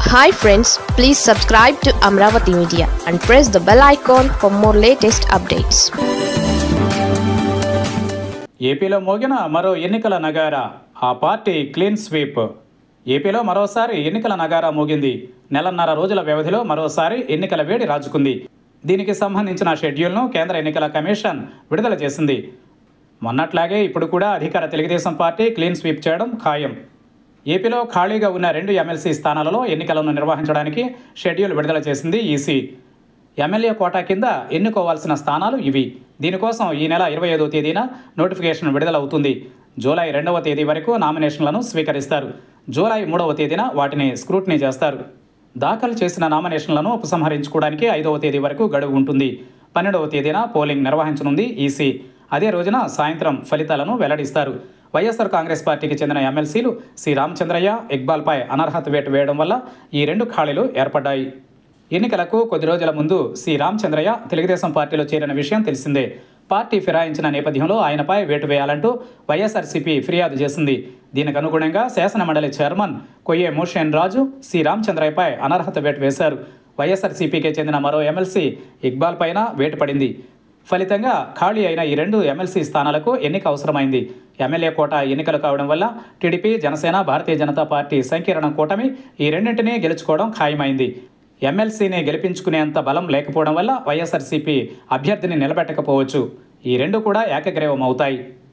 Hi friends, please subscribe to Amravati Media and press the bell icon for more latest updates. ఏపీలో మోగిన మరో ఎన్నికల నగారా, ఆ party clean sweep. ఏపీలో మరోసారి ఎన్నికల నగారా మోగింది. నెలన్నర రోజుల వ్యవధిలో మరోసారి ఎన్నికల వేడి రాజుకుంది. దీనికి సంబంధించిన షెడ్యూల్ను కేంద్ర ఎన్నికల కమిషన్ విడుదల చేసింది. మొన్నట్లాగే ఇప్పుడు కూడా అధికార తెలుగుదేశం పార్టీ క్లీన్ స్వీప్ చేయడం ఖాయం. ఏపీలో ఖాళీగా ఉన్న 2 ఎమ్మెల్సీ స్థానాలలో ఎన్నికలను నిర్వహించడానికి షెడ్యూల్ విడుదల చేసింది ఈసీ. ఎమ్మెల్యే కోటా కింద ఎన్నుకోవాల్సిన స్థానాలు ఇవి. దీనికోసం ఈ నెల 25వ తేదీన నోటిఫికేషన్ విడుదలవుతుంది. జూలై 2వ తేదీ వరకు నామినేషన్లను స్వీకరిస్తారు. జూలై 3వ తేదీన వాటిని స్క్రూటినీ చేస్తారు. దాఖలు చేసిన నామినేషన్లను ఉపసంహరించుకోవడానికి 5వ తేదీ వరకు గడువు ఉంటుంది. 12వ తేదీన పోలింగ్ నిర్వహించనుంది ఈసీ. అదే రోజున సాయంత్రం ఫలితాలను వెల్లడిస్తారు. వైఎస్ఆర్ కాంగ్రెస్ పార్టీకి చెందిన ఎమ్మెల్సీలు సి రామచంద్రయ్య, ఇక్బాల్పై అనర్హత వేటు వేయడం వల్ల ఈ 2 ఖాళీలు ఏర్పడ్డాయి. ఎన్నికలకు కొద్ది రోజుల ముందు సి రామచంద్రయ్య తెలుగుదేశం పార్టీలో చేరిన విషయం తెలిసిందే. పార్టీ ఫిరాయించిన నేపథ్యంలో ఆయనపై వేటు వేయాలంటూ వైఎస్ఆర్సీపీ ఫిర్యాదు చేసింది. దీనికి అనుగుణంగా శాసనమండలి చైర్మన్ కొయ్యే మోషన్ రాజు సి రామచంద్రయ్యపై అనర్హత వేటు వేశారు. వైఎస్ఆర్సీపీకి చెందిన మరో ఎమ్మెల్సీ ఇక్బాల్ పైన వేటు పడింది. ఫలితంగా ఖాళీ అయిన ఈ 2 ఎమ్మెల్సీ స్థానాలకు ఎన్నిక అవసరమైంది. ఎమ్మెల్యే కోట ఎన్నికలు కావడం వల్ల టీడీపీ, జనసేన, భారతీయ జనతా పార్టీ సంకీర్ణ కూటమి ఈ రెండింటినీ గెలుచుకోవడం ఖాయమైంది. ఎమ్మెల్సీని గెలిపించుకునేంత బలం లేకపోవడం వల్ల వైఎస్ఆర్సీపీ అభ్యర్థిని నిలబెట్టకపోవచ్చు. ఈ 2 కూడా ఏకగ్రీవం అవుతాయి.